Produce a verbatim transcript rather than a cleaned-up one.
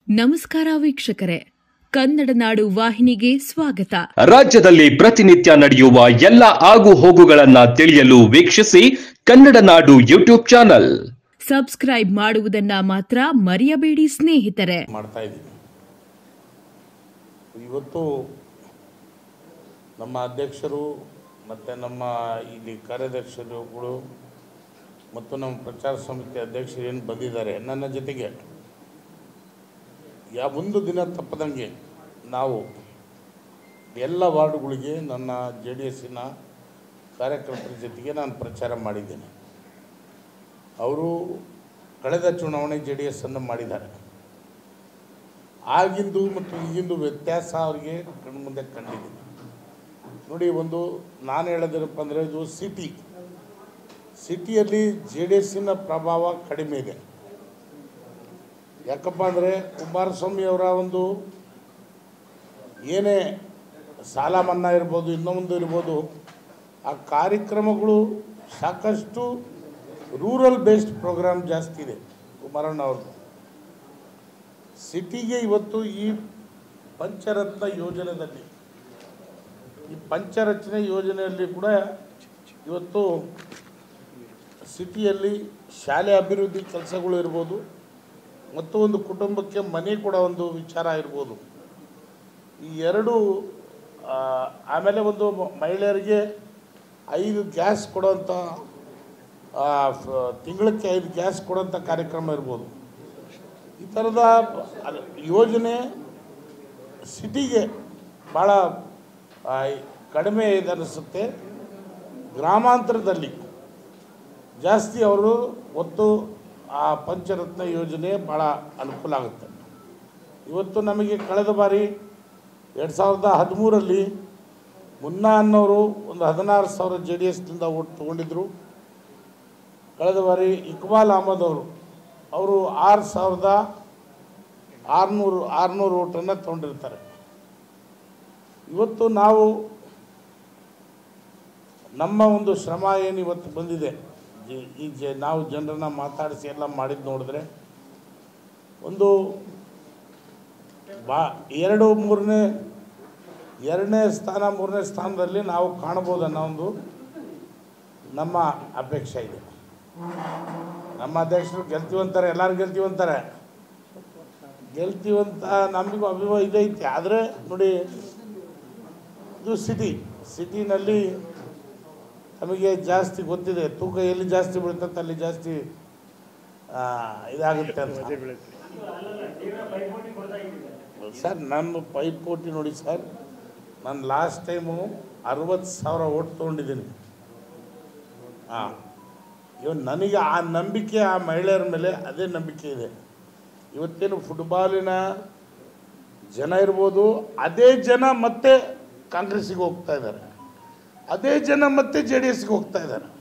ನಮಸ್ಕಾರ ವೀಕ್ಷಕರೇ, ಕನ್ನಡ ನಾಡು ವಾಹಿನಿಗೆ ಸ್ವಾಗತ. ರಾಜ್ಯದಲ್ಲಿ ಪ್ರತಿನಿತ್ಯ ನಡೆಯುವ ಎಲ್ಲ ಆಗು ಹೋಗುಗಳನ್ನ ತಿಳಿಯಲು ವೀಕ್ಷಿಸಿ ಕನ್ನಡ ನಾಡು ಯೂಟ್ಯೂಬ್ ಚಾನಲ್. ಸಬ್ಸ್ಕ್ರೈಬ್ ಮಾಡುವುದನ್ನ ಮಾತ್ರ ಮರೆಯಬೇಡಿ ಸ್ನೇಹಿತರೆ. ಮಾಡ್ತಾ ಇದ್ದೀವಿ. ಇವತ್ತು ನಮ್ಮ ಅಧ್ಯಕ್ಷರು ಮತ್ತು ನಮ್ಮ ಇಲ್ಲಿ ಕಾರ್ಯದರ್ಶಿಗಳು ಮತ್ತು ನಮ್ಮ ಪ್ರಚಾರ ಸಮಿತಿ ಅಧ್ಯಕ್ಷರು ಏನು ಬಂದಿದ್ದಾರೆ ನನ್ನ ಜೊತೆಗೆ ಯಾವ ಒಂದು ದಿನ ತಪ್ಪದಂಗೆ ನಾವು ಎಲ್ಲ ವಾರ್ಡ್ಗಳಿಗೆ ನನ್ನ ಜೆ ಡಿ ಎಸ್ಸಿನ ಕಾರ್ಯಕರ್ತರ ಜೊತೆಗೆ ನಾನು ಪ್ರಚಾರ ಮಾಡಿದ್ದೇನೆ. ಅವರು ಕಳೆದ ಚುನಾವಣೆ ಜೆ ಡಿ ಎಸ್ಸನ್ನು ಮಾಡಿದ್ದಾರೆ. ಆಗಿಂದು ಮತ್ತು ಈಗಿಂದು ವ್ಯತ್ಯಾಸ ಅವರಿಗೆ ಕಣ್ಮುಂದೆ ಕಂಡಿದೆ. ನೋಡಿ, ಒಂದು ನಾನು ಹೇಳೋದೇನಪ್ಪ ಅಂದರೆ, ಇದು ಸಿಟಿ ಸಿಟಿಯಲ್ಲಿ ಜೆ ಡಿ ಎಸ್ಸಿನ ಪ್ರಭಾವ ಕಡಿಮೆ ಇದೆ. ಯಾಕಪ್ಪ ಅಂದರೆ ಕುಮಾರಸ್ವಾಮಿ ಅವರ ಒಂದು ಏನೇ ಸಾಲ ಮನ್ನಾ ಇರ್ಬೋದು, ಇನ್ನೊಂದು ಇರ್ಬೋದು, ಆ ಕಾರ್ಯಕ್ರಮಗಳು ಸಾಕಷ್ಟು ರೂರಲ್ ಬೇಸ್ಡ್ ಪ್ರೋಗ್ರಾಮ್ ಜಾಸ್ತಿ ಇದೆ ಕುಮಾರಣ್ಣ ಅವ್ರದ್ದು. ಸಿಟಿಗೆ ಇವತ್ತು ಈ ಪಂಚರತ್ನ ಯೋಜನೆಯಲ್ಲಿ ಈ ಪಂಚರಚನೆ ಯೋಜನೆಯಲ್ಲಿ ಕೂಡ ಇವತ್ತು ಸಿಟಿಯಲ್ಲಿ ಶಾಲೆ ಅಭಿವೃದ್ಧಿ ಕೆಲಸಗಳು ಇರ್ಬೋದು, ಮತ್ತು ಒಂದು ಕುಟುಂಬಕ್ಕೆ ಮನೆ ಕೂಡ ಒಂದು ವಿಚಾರ ಇರ್ಬೋದು. ಈ ಎರಡು, ಆಮೇಲೆ ಒಂದು ಮಹಿಳೆಯರಿಗೆ ಐದು ಗ್ಯಾಸ್ ಕೊಡೋಂಥ, ತಿಂಗಳಿಗೆ ಐದು ಗ್ಯಾಸ್ ಕೊಡೋಂಥ ಕಾರ್ಯಕ್ರಮ ಇರ್ಬೋದು. ಈ ಥರದ ಯೋಜನೆ ಸಿಟಿಗೆ ಭಾಳ ಕಡಿಮೆ ಇದನ್ನಿಸುತ್ತೆ. ಗ್ರಾಮಾಂತರದಲ್ಲಿ ಜಾಸ್ತಿ ಅವರು ಒತ್ತು ಆ ಪಂಚರತ್ನ ಯೋಜನೆ ಭಾಳ ಅನುಕೂಲ ಆಗುತ್ತೆ. ಇವತ್ತು ನಮಗೆ ಕಳೆದ ಬಾರಿ ಎರಡು ಸಾವಿರದ ಹದಿಮೂರರಲ್ಲಿ ಮುನ್ನಾ ಅನ್ನೋರು ಒಂದು ಹದಿನಾರು ಸಾವಿರ ಜೆ ಡಿ ಎಸ್ನಿಂದ ಓಟ್ ತೊಗೊಂಡಿದ್ದರು. ಕಳೆದ ಬಾರಿ ಇಕ್ಬಾಲ್ ಅಹಮದ್ ಅವರು ಅವರು ಆರು ಸಾವಿರದ ಆರುನೂರು ಆರುನೂರು ಓಟನ್ನು ತೊಗೊಂಡಿರ್ತಾರೆ. ಇವತ್ತು ನಾವು ನಮ್ಮ ಒಂದು ಶ್ರಮ ಏನು ಇವತ್ತು ಬಂದಿದೆ, ಈ ಜ ನಾವು ಜನರನ್ನ ಮಾತಾಡಿಸಿ ಎಲ್ಲ ಮಾಡಿದ್ದು ನೋಡಿದ್ರೆ ಒಂದು ಬಾ ಎರಡು ಮೂರನೇ ಎರಡನೇ ಸ್ಥಾನ ಮೂರನೇ ಸ್ಥಾನದಲ್ಲಿ ನಾವು ಕಾಣ್ಬೋದು ಅನ್ನೋ ಒಂದು ನಮ್ಮ ಅಪೇಕ್ಷೆ ಇದೆ. ನಮ್ಮ ಅಧ್ಯಕ್ಷರು ಗೆಲ್ತೀವಂತಾರೆ, ಎಲ್ಲರೂ ಗೆಲ್ತೀವಂತಾರೆ, ಗೆಲ್ತೀವಂತ ನಮಗೂ ಅಭಿಮಾನ ಇದೈತಿ. ಆದರೆ ನೋಡಿ, ಇದು ಸಿಟಿ ಸಿಟಿನಲ್ಲಿ ನಮಗೆ ಜಾಸ್ತಿ ಗೊತ್ತಿದೆ, ತೂಕ ಎಲ್ಲಿ ಜಾಸ್ತಿ ಬೀಳ್ತಂತ ಅಲ್ಲಿ ಜಾಸ್ತಿ ಇದಾಗುತ್ತೆ ಅಂತ. ಸರ್, ನನ್ನ ಪೈಪೋಟಿ ನೋಡಿ ಸರ್, ನಾನು ಲಾಸ್ಟ್ ಟೈಮು ಅರವತ್ತು ಸಾವಿರ ಓಟ್ ತೊಗೊಂಡಿದ್ದೀನಿ. ಹಾಂ, ಇವತ್ತು ನನಗೆ ಆ ನಂಬಿಕೆ, ಆ ಮಹಿಳೆಯರ ಮೇಲೆ ಅದೇ ನಂಬಿಕೆ ಇದೆ. ಇವತ್ತೇನು ಫುಟ್ಬಾಲಿನ ಜನ ಇರ್ಬೋದು, ಅದೇ ಜನ ಮತ್ತೆ ಕಾಂಗ್ರೆಸ್ಸಿಗೆ ಹೋಗ್ತಾ ಇದ್ದಾರೆ, ಅದೇ ಜನ ಮತ್ತೆ ಜೆ ಡಿ ಎಸ್ಗೆ ಹೋಗ್ತಾ ಇದ್ದಾರೆ.